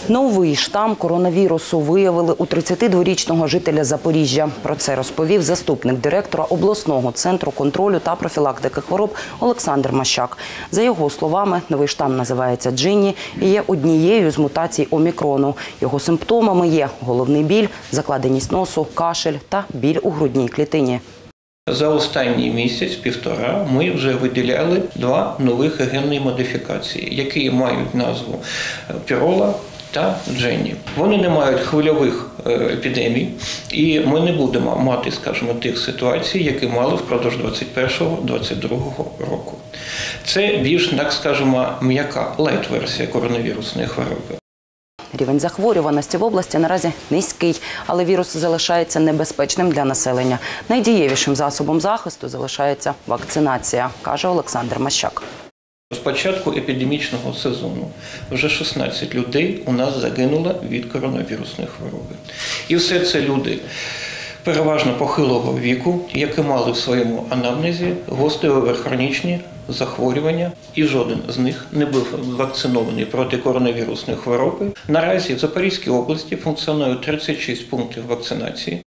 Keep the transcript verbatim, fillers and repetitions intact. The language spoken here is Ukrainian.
Новий штам коронавірусу виявили у тридцятидворічного жителя Запоріжжя. Про це розповів заступник директора обласного центру контролю та профілактики хвороб Олександр Мащак. За його словами, новий штам називається Джинні і є однією з мутацій омікрону. Його симптомами є головний біль, закладеність носу, кашель та біль у грудній клітині. За останній місяць-півтора ми вже виділяли два нових генні модифікації, які мають назву Пірола та Дженні. Вони не мають хвильових епідемій, і ми не будемо мати, скажімо, тих ситуацій, які мали впродовж двадцять першого - двадцять другого року. Це більш, так скажімо, м'яка лайт-версія коронавірусної хвороби. Рівень захворюваності в області наразі низький, але вірус залишається небезпечним для населення. Найдієвішим засобом захисту залишається вакцинація, каже Олександр Мащак. З початку епідемічного сезону вже шістнадцять людей у нас загинуло від коронавірусної хвороби. І все це люди переважно похилого віку, які мали в своєму анамнезі гострохронічні захворювання, і жоден з них не був вакцинований проти коронавірусної хвороби. Наразі в Запорізькій області функціонує тридцять шість пунктів вакцинації.